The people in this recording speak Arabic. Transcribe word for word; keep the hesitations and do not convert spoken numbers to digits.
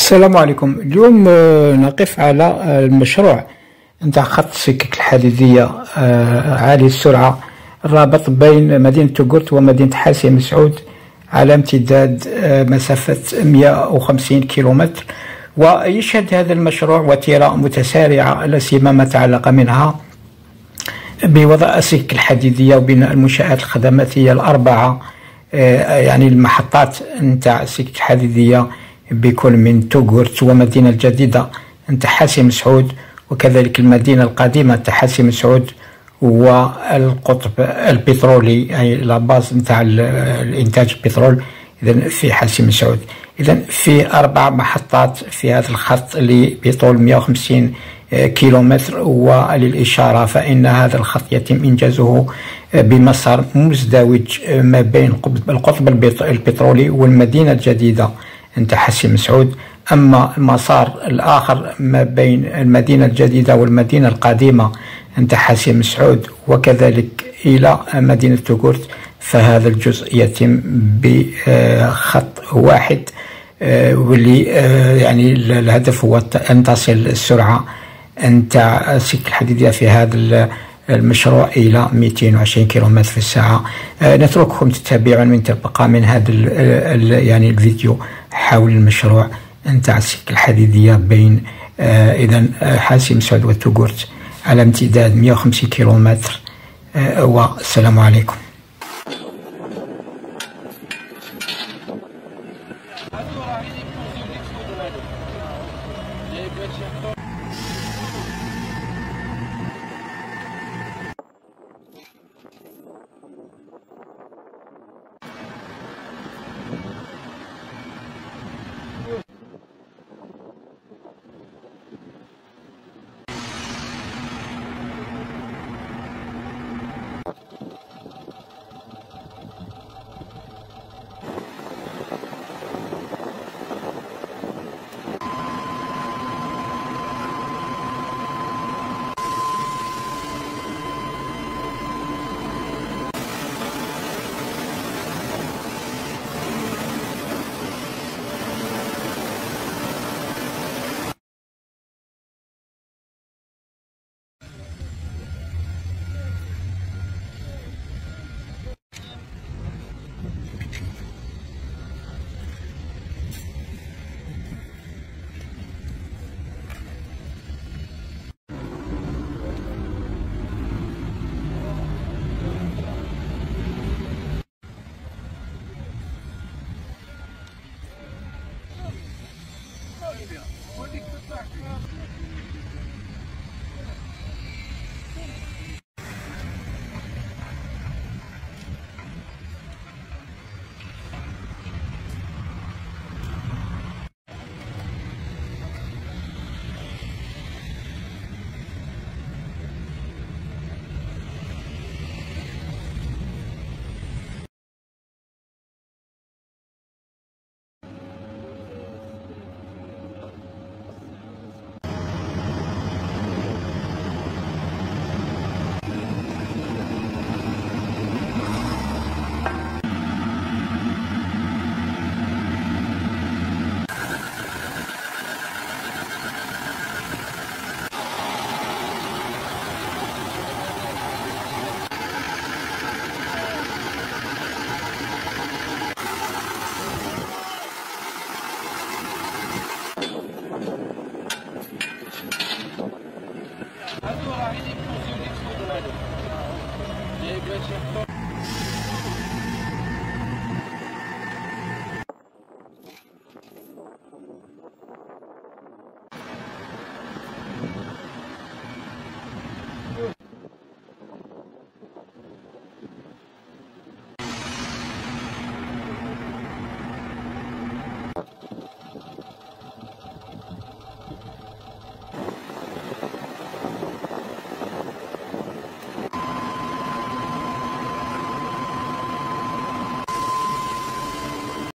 السلام عليكم. اليوم آه، نقف على آه، المشروع نتاع خط السكك الحديدية آه، عالي السرعة الرابط بين مدينة توغورت ومدينة حاسي مسعود على امتداد آه، مسافة مئة وخمسين كيلومتر. ويشهد هذا المشروع وتيرة متسارعة لا سيما ما تعلق منها بوضع السكك الحديدية وبناء المنشآت الخدماتية الأربعة، آه، يعني المحطات نتاع السكك الحديدية بكل من توغورت ومدينة الجديدة نتاع حاسي مسعود، وكذلك المدينة القديمة نتاع حاسي مسعود والقطب البترولي أي لاباز نتاع الإنتاج البترول إذا في حاسي مسعود. إذا في أربع محطات في هذا الخط اللي بطول مئة وخمسين كيلومتر. وللإشارة فإن هذا الخط يتم إنجازه بمسار مزدوج ما بين القطب البترولي والمدينة الجديدة نتاع حاسي مسعود. أما المسار الآخر ما بين المدينة الجديدة والمدينة القديمة نتاع حاسي مسعود وكذلك إلى مدينة توغورت، فهذا الجزء يتم بخط واحد، واللي يعني الهدف هو أن تصل السرعة نتاع السكك الحديدية في هذا المشروع إلى مئتين وعشرين كيلومتر في الساعة. نترككم تتابعون من تبقى من هذا يعني الفيديو حول المشروع نتاع السكك الحديدية بين آه إذا حاسي مسعود وتوغورت على امتداد مئة وخمسين كيلومتر. آه والسلام عليكم. Allora, vedi più su di su,